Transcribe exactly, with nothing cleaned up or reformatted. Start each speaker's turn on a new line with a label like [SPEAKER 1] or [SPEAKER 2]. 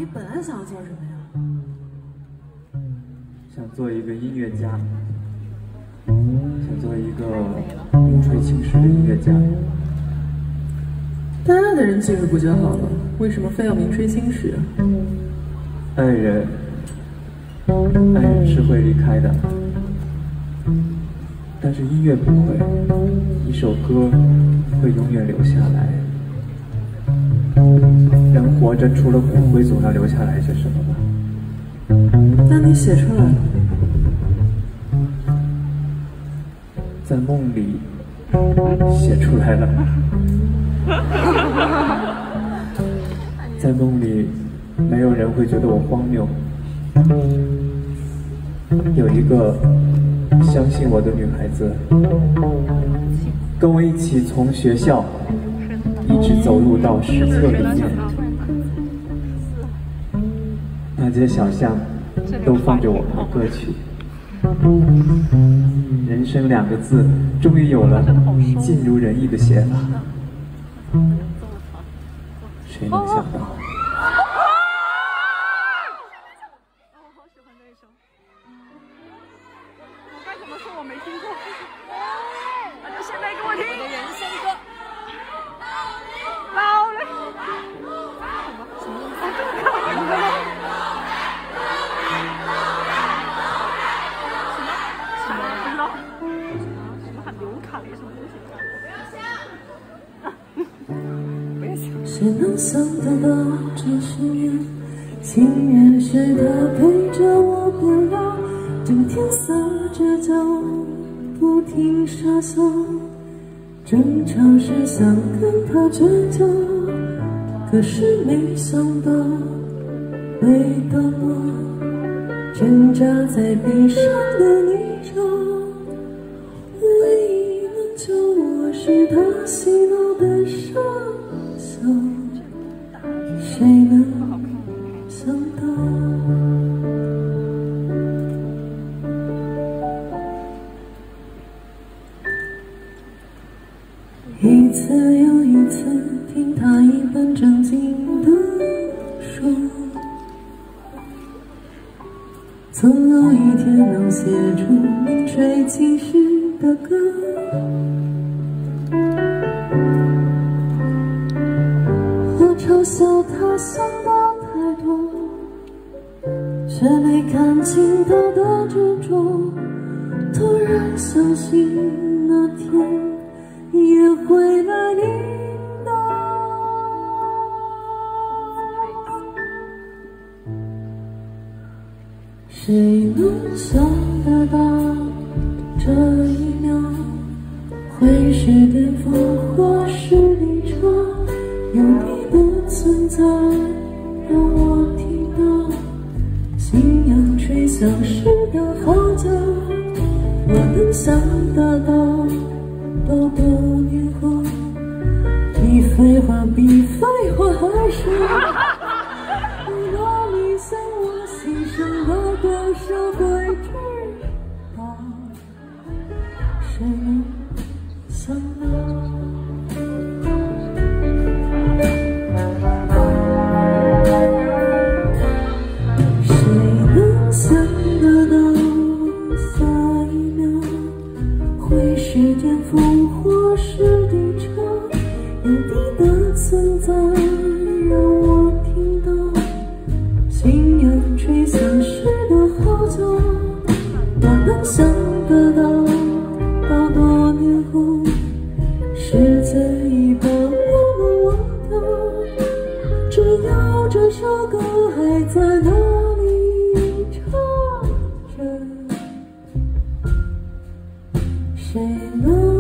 [SPEAKER 1] 你本来想要做什么呀？
[SPEAKER 2] 想做一个音乐家，想做一个名垂青史的音乐家。
[SPEAKER 1] 大爱的人记住不就好了？为什么非要名垂青史？
[SPEAKER 2] 爱人，爱人是会离开的，但是音乐不会，一首歌会永远留下来。人活着除了骨灰，总要留下来些什么吧？
[SPEAKER 1] 那你写出来了？
[SPEAKER 2] 在梦里写出来了。在梦里，没有人会觉得我荒谬。有一个相信我的女孩子，跟我一起从学校一直走路到史册里面，大街小巷都放着我们的歌曲。人生两个字，终于有了尽如人意的写法。谁能想到？
[SPEAKER 3] 好喜欢这一首。我该怎么说？我没听过。那就现在给我听。我的人生歌。老嘞。什么？什么东西？这么看我的吗？什么？不知道。什么喊刘恺雷什么东西？我也想。
[SPEAKER 1] 谁能想得到这些年，情人是他陪着我变老，整天撒着娇，不停傻笑，争吵时想跟他绝交，可是没想到每当我挣扎在悲伤的泥沼，唯一能救我是他洗脑的傻笑，谁能想到？一次又一次听他一本正经的说，总有一天能写出名垂青史的歌。我嘲笑他想的太多，却没看清他的执着，突然相信那天也会来临的。谁能想得到这一秒会是巅峰或是离场？有你的存在让我听到信仰吹响时的号角。我能想得到多多年后，比废话比废话还少。如果你想我牺牲了多少会知道，谁能想到？谁能想得到下一秒会是巅峰或是低潮？有你的存在让我听到信仰吹响时的号角。我能想得到到多年后，世界已把我们忘掉，只要这首歌还在那里唱着，谁能